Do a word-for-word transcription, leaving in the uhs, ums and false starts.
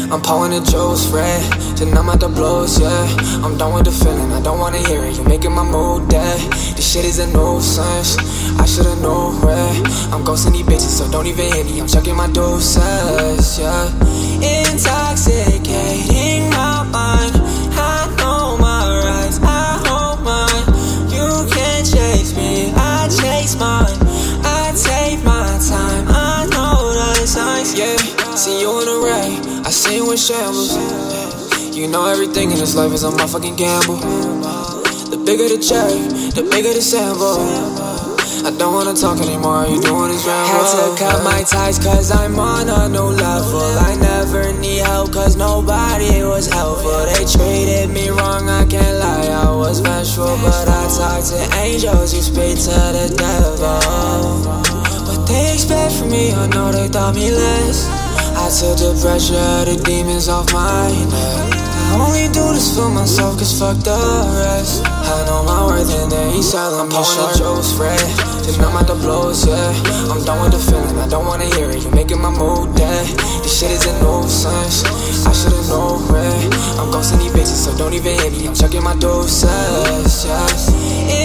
I'm pouring the juice, red, then I'm at the blows, yeah. I'm done with the feeling, I don't wanna hear it. You're making my mood dead. This shit is a nuisance, I should've known where. I'm ghosting these bitches, so don't even hit me. I'm checking my doses, yeah. Intoxicating my mind. I know my rights, I hold mine. You can't chase me, I chase mine. I take my time, I know the signs, yeah. See you in a ray, I see you in shambles, yeah. You know everything in this life is a motherfucking gamble. The bigger the cherry, the bigger the sample. I don't wanna talk anymore, all you doing is ramble. Had to cut my ties cause I'm on a new level. I never need help cause nobody was helpful. They treated me wrong, I can't lie, I was vengeful. But I talk to angels, you speak to the devil. What they expect from me, I know they thought me less. I took the pressure, the demons off my neck. I only do this for myself, cause fuck the rest. I know my worth and they ain't selling me short. I'm pouring the juice, red, then I'm at the blows, yeah. I'm done with the feeling, I don't wanna hear it. You're making my mood dead. This shit is a nuisance, I should've known where. I'm ghosting these bitches, so don't even hit me. I'm checking my doses, yes.